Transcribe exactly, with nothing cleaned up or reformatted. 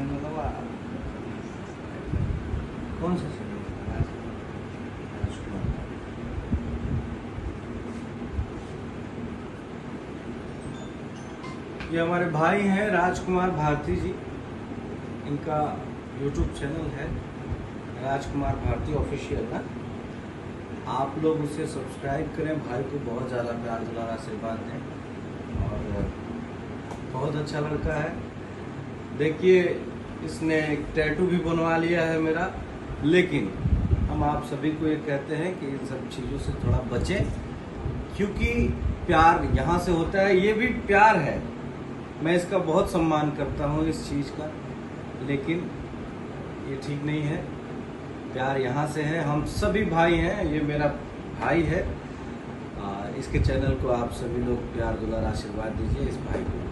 मतलब कौन सा सीरियल? राजकुमार। ये हमारे भाई हैं राजकुमार भारती जी, इनका यूट्यूब चैनल है राजकुमार भारती ऑफिशियल ना। आप लोग उसे सब्सक्राइब करें, भाई को बहुत ज़्यादा प्यार दुलार आशीर्वाद दें। और बहुत अच्छा लड़का है। देखिए इसने एक टैटू भी बनवा लिया है मेरा, लेकिन हम आप सभी को ये कहते हैं कि इन सब चीज़ों से थोड़ा बचें, क्योंकि प्यार यहाँ से होता है, ये भी प्यार है। मैं इसका बहुत सम्मान करता हूँ इस चीज़ का, लेकिन ये ठीक नहीं है। प्यार यहाँ से है, हम सभी भाई हैं, ये मेरा भाई है। आ, इसके चैनल को आप सभी लोग प्यार दुलार आशीर्वाद दीजिए इस भाई को।